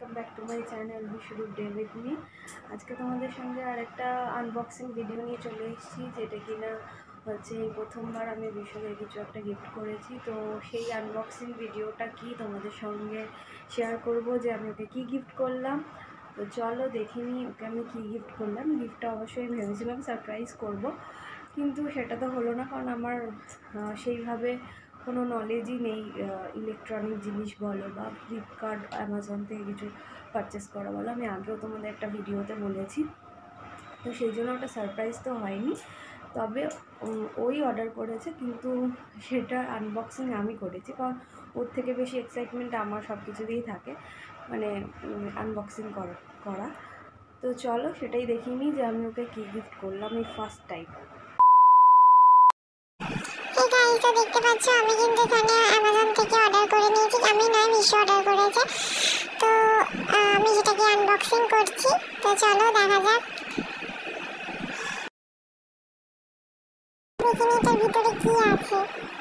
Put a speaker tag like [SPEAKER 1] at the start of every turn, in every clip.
[SPEAKER 1] Welcome back to my channel we should day with me. আজকে তোমাদের সঙ্গে আর একটা আনবক্সিং ভিডিও নিয়ে চলে এসেছি, যেটা কিনা হচ্ছে এই প্রথমবার আমি বিশুকে কিছু একটা গিফট করেছি। তো সেই আনবক্সিং ভিডিওটা কি তোমাদের সঙ্গে শেয়ার করব যে আমি ওকে কী গিফট করলাম। তো চলো দেখে নিই ওকে আমি কী গিফট করলাম। গিফটটা অবশ্যই ভেবেছিলাম সারপ্রাইজ করব, কিন্তু সেটা তো হলো না, কারণ আমার সেইভাবে কোনো নলেজই নেই ইলেকট্রনিক জিনিস বলো বা ফ্লিপকার্ট অ্যামাজন থেকে কিছু পারচেস করা বলো। আমি আগেও তোমাদের একটা ভিডিওতে বলেছি, তো সেই জন্য ওটা সারপ্রাইজ তো হয়নি। তবে ওই অর্ডার করেছে, কিন্তু সেটার আনবক্সিং আমি করেছি, কারণ ওর থেকে বেশি এক্সাইটমেন্ট আমার সব কিছুতেই থাকে, মানে আনবক্সিং করা। তো চলো সেটাই দেখিয়ে নিই যে আমি ওকে কী গিফট করলাম এই ফার্স্ট টাইম।
[SPEAKER 2] তো দেখতে পাচ্ছ আমি কিন্তু এখানে অ্যামাজন থেকে অর্ডার করে নিয়েছি, আমি নয় মিশো অর্ডার করেছে। তো আমি সেটাকে আনবক্সিং করছি, তো চলো দেখা যাক। দেখি এটার ভিতরে কি আছে।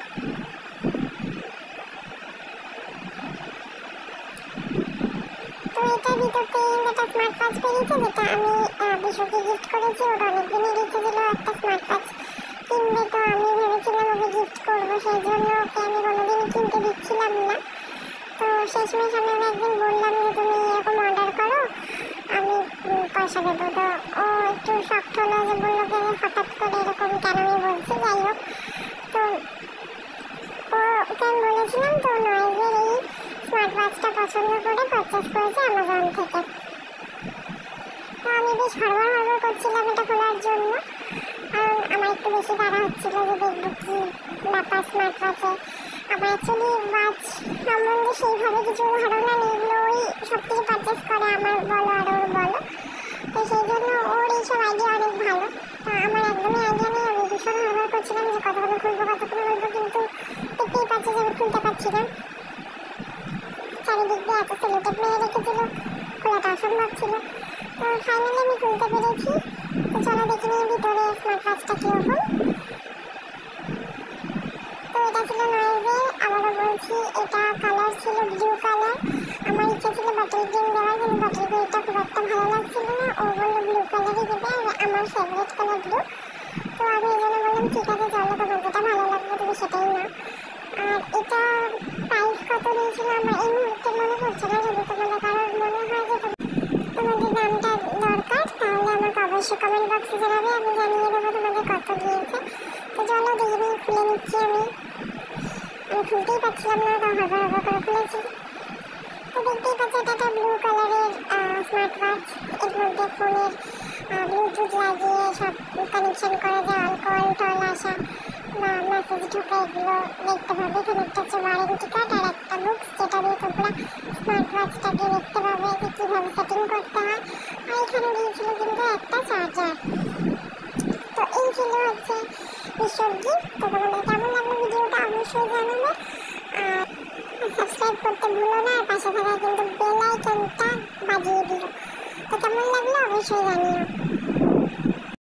[SPEAKER 2] তো এটার ভিতরে একটা স্মার্ট ওয়াচ বেরিয়েছে, যেটা আমি বিশুকে গিফট করেছি। ওর অনেকদিনই ইচ্ছে ছিল একটা স্মার্ট ওয়াচ কিনবে, তো আমি ভেবেছিলাম ওকে গিফট করবো, সেই জন্য ওকে আমি কোনোদিনই কিনতে দিচ্ছিলাম না। তো শেষমেশ আমি একদিন বললাম যে তুমি এরকম অর্ডার করো, আমি পয়সা দেবো। তো ও একটু শক্ত হলো, যে বললো যে হঠাৎ করে এরকম কেন আমি বলছি। যাই হোক, তো ওকে আমি বলেছিলাম, তো নয়েজের এই স্মার্ট ওয়াচটা পছন্দ করে পারচেস করেছে অ্যামাজন থেকে। তো আমি বেশ হড়বড় করছিলাম এটা খোলার জন্য, কারণ আমার একটু বেশি তাড়া হচ্ছিল যে দেখবো কি ব্যাপার স্মার্ট ওয়াচে। আমার অ্যাকচুয়ালি ওয়াচ সম্বন্ধে সেইভাবে কিছু ধারণা নেই, এগুলো ওই সব কিছু পারচেস করে আমার বলো আর ওর বলো, তো সেই জন্য ওর এইসব আইডিয়া অনেক ভালো। তো আমার একদমই আইডিয়া নেই, আমি ভীষণ হড়বড় করছিলাম যে কতক্ষণ খুলবো, কিন্তু দেখতেই পাচ্ছি যে আমি খুলতে পারছি না। চারিদিক দিয়ে এত সেলোটেপ মেরে রেখেছিল, খোলাটা অসম্ভব ছিল। তো ফাইনালি আমি খুলতে পেরেছি। তো চলো দেখে নিই ভিতরে স্মার্ট ওয়াচটা কীরকম। তো এটা ছিল নয়েজের, আবারও বলছি এটা কালার ছিল ব্লু কালার। আমার ইচ্ছা ছিল বটল গ্রিন দেওয়ার, কিন্তু বটল গ্রিনটা খুব একটা ভালো লাগছিল না। ও বললো ব্লু কালারই দেবে, আর আমার ফেভারিট কালার ব্লু। তো আমি এই জন্য বললাম ঠিক আছে চলো, তোমার যেটা ভালো লাগবে তুমি সেটাই না। আর এটা প্রাইস কত নিয়েছিল আমার এই মুহূর্তে মনে পড়ছে না, যদি তোমাদের কারোর মনে হয় যে তোমাদের দামটা দরকার, তাহলে আমাকে অবশ্যই কমেন্ট বক্সে জানাবে, আমি জানিয়ে দেবো তোমাদের কত দিয়েছে। তো চলো দেখে খুলে নিচ্ছি। আমি খুলতেই পারছিলাম না, তো হড়বড় করে খুলেছি। তো দেখতেই পাচ্ছি এটা একটা ব্লু কালারের স্মার্ট ওয়াচ। এর মধ্যে ফোনের ব্লুটুথ লাগিয়ে সব কানেকশন করা যায়, কল টল আসা বা মেসেজ ঢোকা, এগুলো দেখতে পাবে। এখানে একটা হচ্ছে ওয়ারেন্টি কার্ড আর একটা বুকস, যেটা দিয়ে তোমরা স্মার্ট ওয়াচটাকে দেখতে পাবে যে কীভাবে সেটিং করতে হয়। আর এখানে দিয়েছিল কিন্তু একটা চার্জার। তো এই ছিল হচ্ছে বিশ্বর গিফট। তো তোমাদের কেমন লাগলো ভিডিওটা অবশ্যই জানাবে, আর সাবস্ক্রাইব করতে ভুলো না, আর পাশে থাকা কিন্তু বেল আইকনটা বাজিয়ে দিও। তো কেমন লাগলো অবশ্যই জানিও।